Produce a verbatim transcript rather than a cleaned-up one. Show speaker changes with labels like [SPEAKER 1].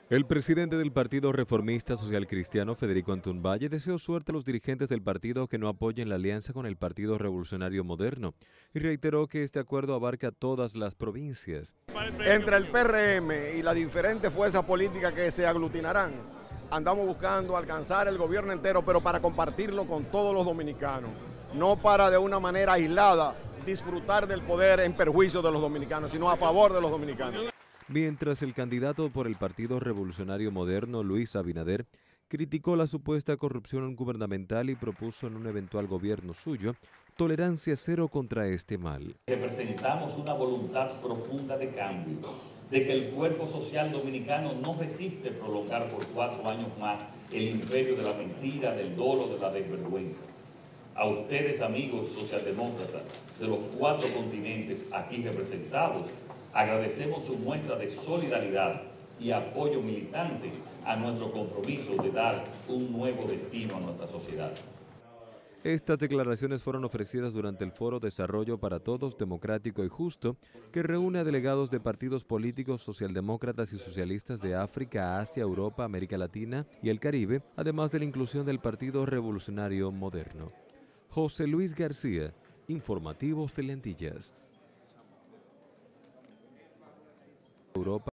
[SPEAKER 1] El presidente del Partido Reformista Social Cristiano, Federico Antún Valle, deseó suerte a los dirigentes del partido que no apoyen la alianza con el Partido Revolucionario Moderno y reiteró que este acuerdo abarca todas las provincias.
[SPEAKER 2] Entre el P R M y las diferentes fuerzas políticas que se aglutinarán, andamos buscando alcanzar el gobierno entero, pero para compartirlo con todos los dominicanos, no para de una manera aislada disfrutar del poder en perjuicio de los dominicanos, sino a favor de los dominicanos.
[SPEAKER 1] Mientras el candidato por el Partido Revolucionario Moderno, Luis Abinader, criticó la supuesta corrupción gubernamental y propuso en un eventual gobierno suyo tolerancia cero contra este mal.
[SPEAKER 3] Representamos una voluntad profunda de cambio, de que el cuerpo social dominicano no resiste prolongar por cuatro años más el imperio de la mentira, del dolo, de la desvergüenza. A ustedes, amigos socialdemócratas de los cuatro continentes aquí representados, agradecemos su muestra de solidaridad y apoyo militante a nuestro compromiso de dar un nuevo destino a nuestra sociedad.
[SPEAKER 1] Estas declaraciones fueron ofrecidas durante el foro Desarrollo para Todos, Democrático y Justo, que reúne a delegados de partidos políticos socialdemócratas y socialistas de África, Asia, Europa, América Latina y el Caribe, además de la inclusión del Partido Revolucionario Moderno. José Luis García, Informativos Teleantillas. Europa.